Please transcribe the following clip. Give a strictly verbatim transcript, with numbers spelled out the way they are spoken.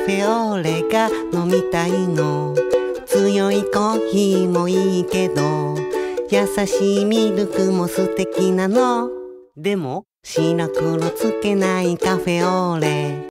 フェオレが飲みたいの。強いコーヒーもいいけど、優しいミルクも素敵なの。でも白黒つけないカフェオレ。